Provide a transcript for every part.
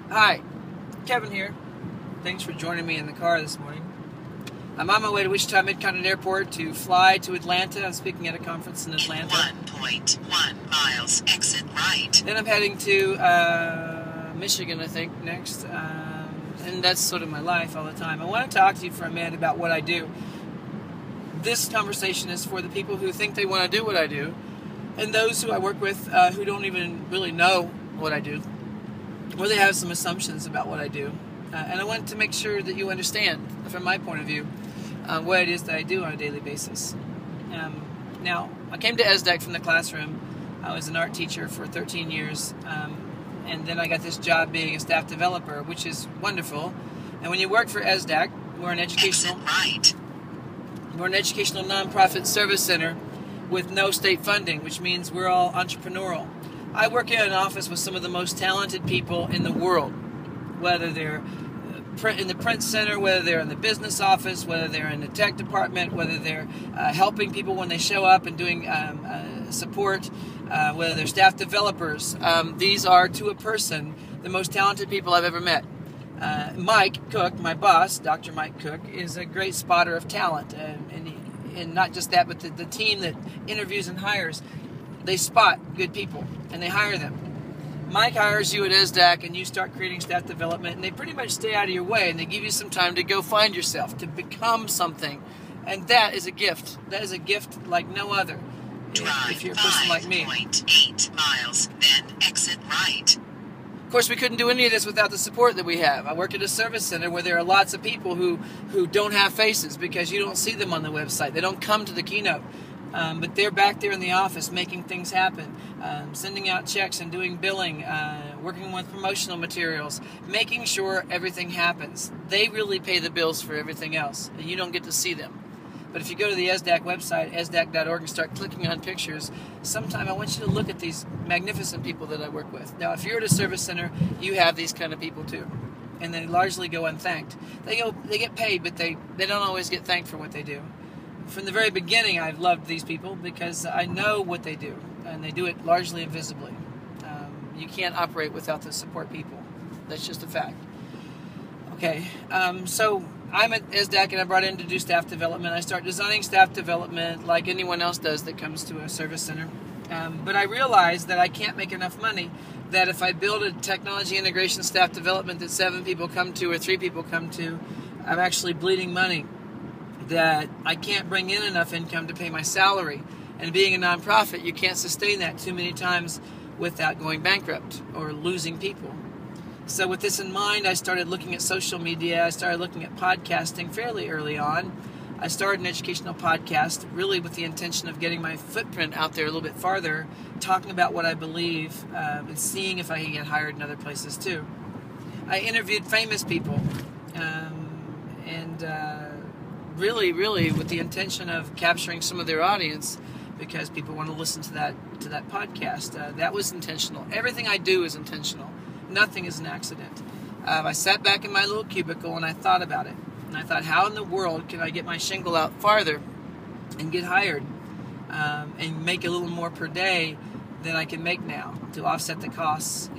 Hi, Kevin here. Thanks for joining me in the car this morning. I'm on my way to Wichita Mid-Continent Airport to fly to Atlanta. I'm speaking at a conference in Atlanta. In 1.1 miles, exit right. Then I'm heading to Michigan, I think, next. And that's sort of my life all the time. I want to talk to you for a minute about what I do. This conversation is for the people who think they want to do what I do, and those who I work with who don't even really know what I do, or they have some assumptions about what I do. And I want to make sure that you understand, from my point of view, what it is that I do on a daily basis. Now, I came to ESDAC from the classroom. I was an art teacher for 13 years, and then I got this job being a staff developer, which is wonderful. And when you work for ESDAC, we're an educational nonprofit service center with no state funding, which means we're all entrepreneurial. I work in an office with some of the most talented people in the world, whether they're in the print center, whether they're in the business office, whether they're in the tech department, whether they're helping people when they show up and doing support, whether they're staff developers. These are, to a person, the most talented people I've ever met. Mike Cook, my boss, Dr. Mike Cook, is a great spotter of talent. And not just that, but the team that interviews and hires, they spot good people and they hire them. Mike hires you at ESDAC and you start creating staff development, and they pretty much stay out of your way and they give you some time to go find yourself, to become something. And that is a gift. That is a gift like no other. If you're a person like me. 5.8 miles, then exit right. Of course, we couldn't do any of this without the support that we have. I work at a service center where there are lots of people who don't have faces because you don't see them on the website. They don't come to the keynote. But they're back there in the office making things happen, sending out checks and doing billing, working with promotional materials, making sure everything happens. They really pay the bills for everything else, and you don't get to see them. But if you go to the ESDAC website, esdac.org, and start clicking on pictures, sometime I want you to look at these magnificent people that I work with. Now, if you're at a service center, you have these kind of people too, and they largely go unthanked. They get paid, but they don't always get thanked for what they do. From the very beginning, I've loved these people because I know what they do, and they do it largely invisibly. You can't operate without the support people. That's just a fact. Okay, so I'm at ESDAC, and I'm brought in to do staff development. I start designing staff development like anyone else does that comes to a service center. But I realize that I can't make enough money, that if I build a technology integration staff development that 7 people come to or 3 people come to, I'm actually bleeding money, that I can't bring in enough income to pay my salary. And being a nonprofit, you can't sustain that too many times without going bankrupt or losing people. So with this in mind, I started looking at social media. I started looking at podcasting fairly early on. I started an educational podcast really with the intention of getting my footprint out there a little bit farther, talking about what I believe, and seeing if I can get hired in other places too. I interviewed famous people, really with the intention of capturing some of their audience, because people want to listen to that podcast. That was intentional. Everything I do is intentional. Nothing is an accident. I sat back in my little cubicle and I thought about it. And I thought, how in the world can I get my shingle out farther and get hired and make a little more per day than I can make now to offset the costs,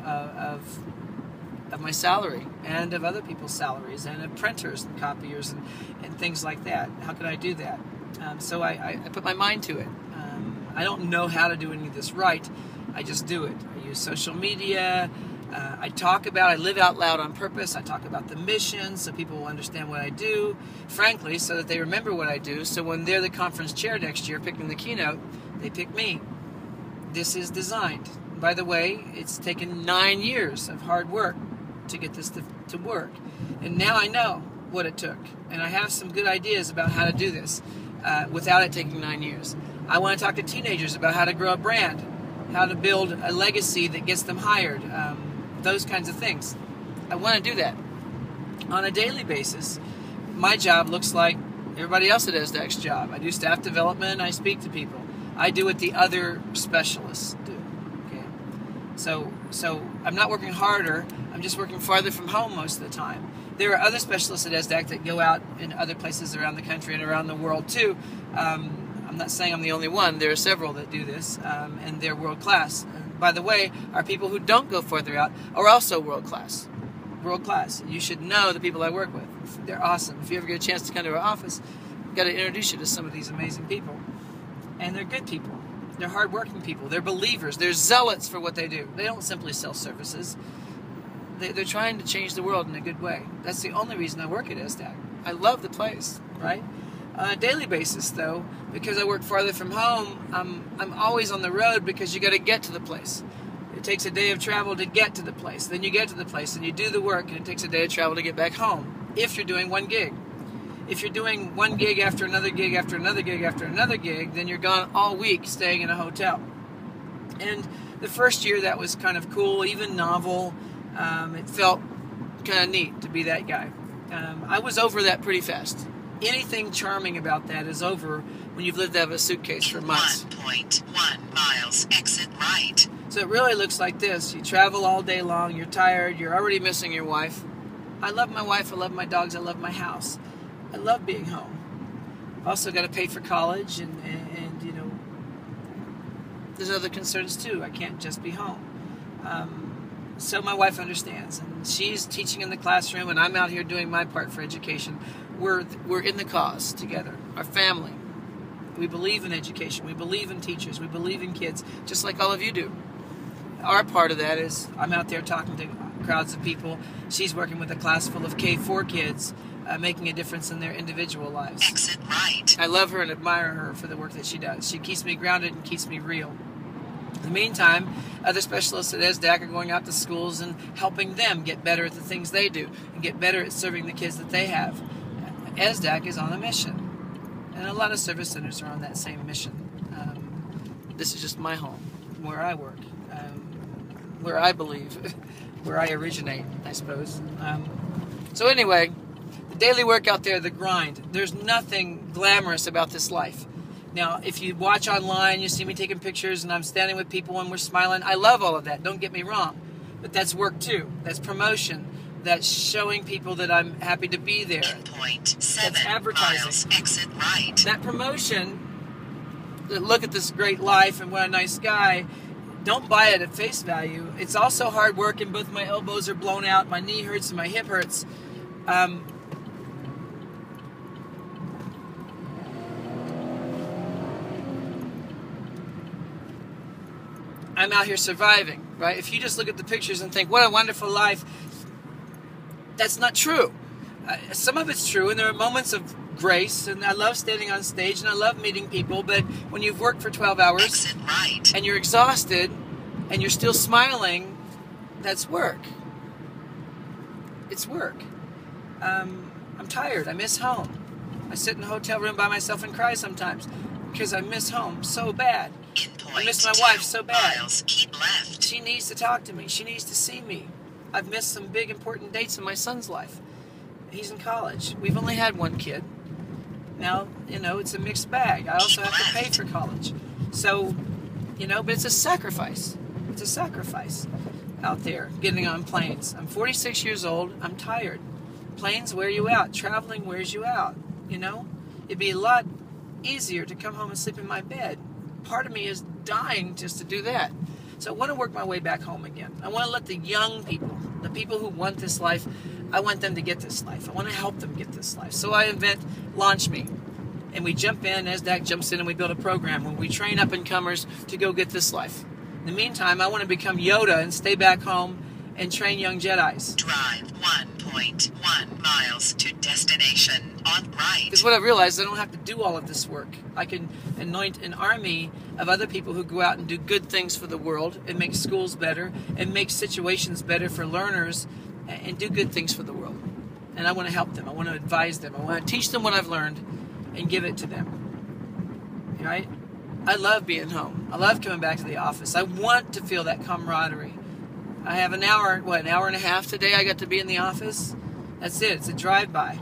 of my salary and of other people's salaries and of printers and copiers and things like that. How could I do that? So I put my mind to it. I don't know how to do any of this right. I just do it. I use social media. I live out loud on purpose. I talk about the mission so people will understand what I do, frankly, so that they remember what I do. So when they're the conference chair next year picking the keynote, they pick me. This is designed. By the way, it's taken 9 years of hard work to get this to work. And now I know what it took. And I have some good ideas about how to do this without it taking 9 years. I want to talk to teenagers about how to grow a brand, how to build a legacy that gets them hired, those kinds of things. I want to do that. On a daily basis, my job looks like everybody else at ESDAC's job. I do staff development, I speak to people. I do what the other specialists do. Okay? So I'm not working harder, I'm just working farther from home most of the time. There are other specialists at ESDAC that go out in other places around the country and around the world too. I'm not saying I'm the only one. There are several that do this, and they're world class. by the way, our people who don't go further out are also world class. World class. You should know the people I work with. They're awesome. If you ever get a chance to come to our office, I've got to introduce you to some of these amazing people. And they're good people. They're hardworking people. They're believers. They're zealots for what they do. They don't simply sell services. They're trying to change the world in a good way. That's the only reason I work at ESDAC. I love the place, right? On a daily basis, though, because I work farther from home, I'm always on the road because you got to get to the place. It takes a day of travel to get to the place. Then you get to the place and you do the work, and it takes a day of travel to get back home. If you're doing one gig. If you're doing one gig after another gig after another gig after another gig, then you're gone all week staying in a hotel. And the first year that was kind of cool, even novel. It felt kind of neat to be that guy. I was over that pretty fast. Anything charming about that is over when you've lived out of a suitcase for months. 1.1 miles, exit right. So it really looks like this. You travel all day long, you're tired, you're already missing your wife. I love my wife, I love my dogs, I love my house. I love being home. I've also got to pay for college and you know, there's other concerns too. I can't just be home. So my wife understands, and she's teaching in the classroom, and I'm out here doing my part for education. We're in the cause together. Our family. We believe in education. We believe in teachers. We believe in kids, just like all of you do. Our part of that is I'm out there talking to crowds of people. She's working with a class full of K4 kids, making a difference in their individual lives. Exit right. I love her and admire her for the work that she does. She keeps me grounded and keeps me real. In the meantime, other specialists at ESDAC are going out to schools and helping them get better at the things they do and get better at serving the kids that they have. ESDAC is on a mission, and a lot of service centers are on that same mission. This is just my home, where I work, where I believe, where I originate, I suppose. So anyway, the daily work out there, the grind, there's nothing glamorous about this life. Now, if you watch online, you see me taking pictures and I'm standing with people and we're smiling. I love all of that. Don't get me wrong. But that's work too. That's promotion. That's showing people that I'm happy to be there. 8.7 miles, exit right. That promotion, look at this great life and what a nice guy, don't buy it at face value. It's also hard work and both my elbows are blown out, my knee hurts and my hip hurts. I'm out here surviving, right? If you just look at the pictures and think, what a wonderful life, that's not true. Some of it's true, and there are moments of grace, and I love standing on stage, and I love meeting people, but when you've worked for 12 hours, exit right, and you're exhausted, and you're still smiling, that's work. It's work. I'm tired. I miss home. I sit in a hotel room by myself and cry sometimes, because I miss home so bad. I miss my wife so bad. Miles, keep left. She needs to talk to me. She needs to see me. I've missed some big important dates in my son's life. He's in college. We've only had one kid. Now, you know, it's a mixed bag. I also have to pay for college. So, you know, but it's a sacrifice. It's a sacrifice out there, getting on planes. I'm 46 years old. I'm tired. Planes wear you out. Traveling wears you out, you know? It'd be a lot easier to come home and sleep in my bed. Part of me is dying just to do that. So I want to work my way back home again. I want to let the young people, the people who want this life, I want them to get this life. I want to help them get this life. So I invent Launch Me. And we jump in, ESDAC jumps in, and we build a program where we train up-and-comers to go get this life. In the meantime, I want to become Yoda and stay back home and train young Jedis. Drive 1.1 miles to destination on right. Because what I've realized, I don't have to do all of this work. I can anoint an army of other people who go out and do good things for the world and make schools better and make situations better for learners and do good things for the world. And I want to help them. I want to advise them. I want to teach them what I've learned and give it to them. Right? I love being home. I love coming back to the office. I want to feel that camaraderie. I have an hour and a half today I got to be in the office. That's it. It's a drive-by.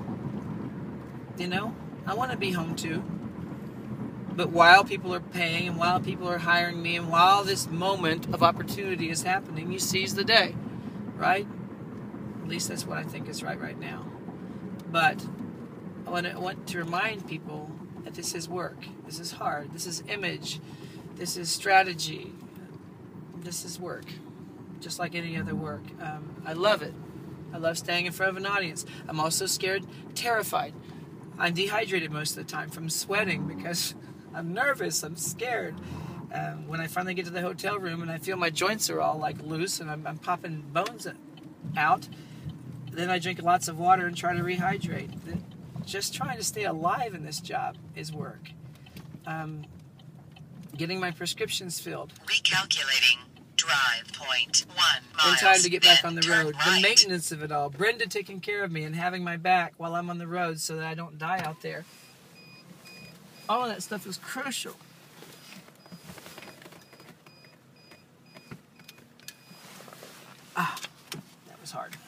You know? I want to be home too. But while people are paying and while people are hiring me and while this moment of opportunity is happening, you seize the day. Right? At least that's what I think is right now. But I want to remind people that this is work. This is hard. This is image. This is strategy. this is work, just like any other work. I love it. I love staying in front of an audience. I'm also scared, terrified. I'm dehydrated most of the time from sweating because I'm nervous, I'm scared. When I finally get to the hotel room and I feel my joints are all like loose and I'm popping bones out, then I drink lots of water and try to rehydrate. Just trying to stay alive in this job is work. Getting my prescriptions filled. Recalculating. Drive 0.1 miles. In time to get back on the then turn road. right. The maintenance of it all. Brenda taking care of me and having my back while I'm on the road so that I don't die out there. All of that stuff is crucial. That was hard.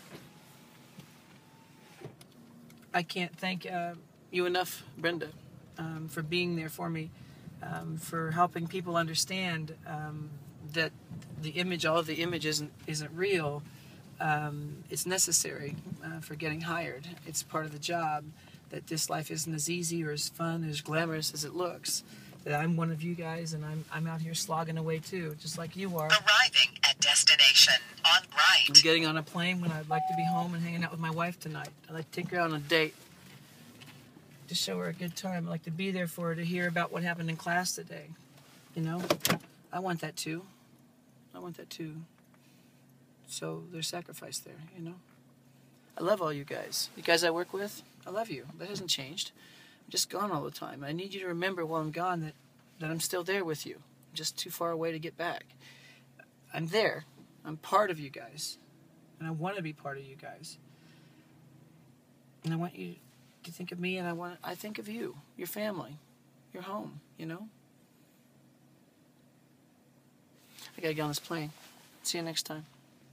I can't thank you enough, Brenda, for being there for me, for helping people understand that the image, all of the image isn't real. It's necessary for getting hired. It's part of the job. That this life isn't as easy or as fun, as glamorous as it looks. That I'm one of you guys, and I'm out here slogging away too, just like you are. Arriving at destination on I'm right. getting on a plane when I'd like to be home and hanging out with my wife tonight. I'd like to take her out on a date. To show her a good time. I'd like to be there for her to hear about what happened in class today. You know? I want that too. I want that too. So there's sacrifice there, you know? I love all you guys. You guys I work with, I love you. That hasn't changed. I'm just gone all the time. I need you to remember while I'm gone that I'm still there with you. I'm just too far away to get back. I'm there. I'm part of you guys. And I want to be part of you guys. And I want you to think of me, and I think of you, your family, your home, you know? I gotta get on this plane. See you next time.